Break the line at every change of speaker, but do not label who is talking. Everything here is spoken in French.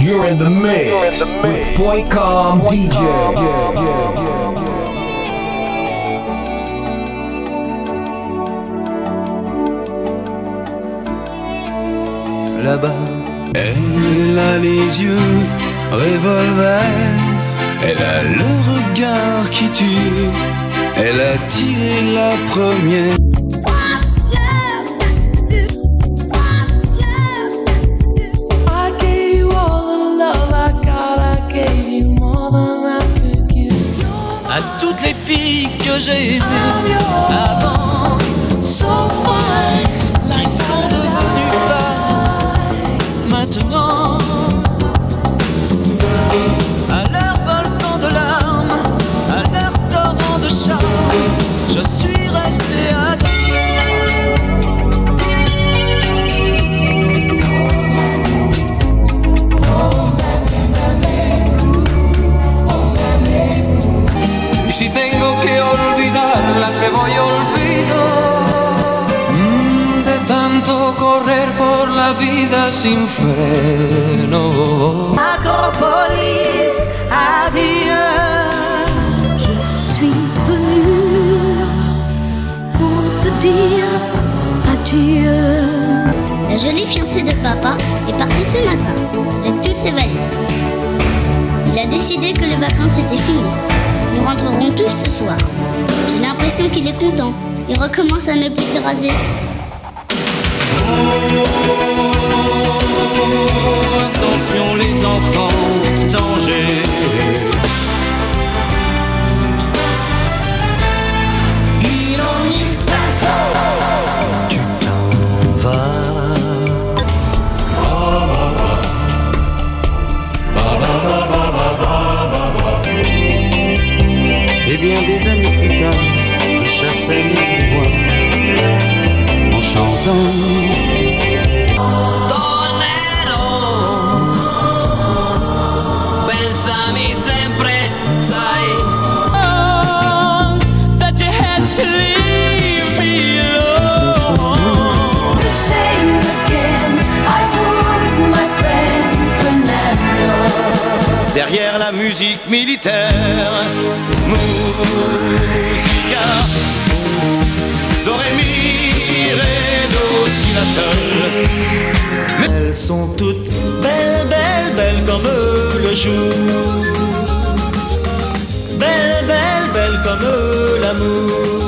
You're in the mix with Boycom DJ.
Là-bas, elle a les yeux revolver, elle a le regard qui tue, elle a tiré la première. À toutes les filles que j'ai aimées avant, qui sont devenues femmes maintenant, à leur volcan de larmes, à leur torrent de charme, je suis resté à toi. Y si tengo que olvidarlas, me voy olvido de tanto correr por la vida sin freno.
Acropolis, adieu. Je suis venue pour te dire adieu.
La jolie fiancée de papa est partie ce matin avec toutes ses valises. Il a décidé que les vacances étaient finies. Nous rentrerons tous ce soir. J'ai l'impression qu'il est content. Il recommence à ne plus se raser.
Attention les enfants, danger. In ogni senso tu t'en vas. Et bien des années plus tard, je chassais les bois en chantant. Tornerò, pensami sempre, sai. That you had to leave me alone.
The same again, I would, my friend Fernando.
Derrière la musique militaire, musica, do ré mi ré do si la sol. Mais elles sont toutes belles, belles, belles comme le jour, belles, belles, belles comme l'amour.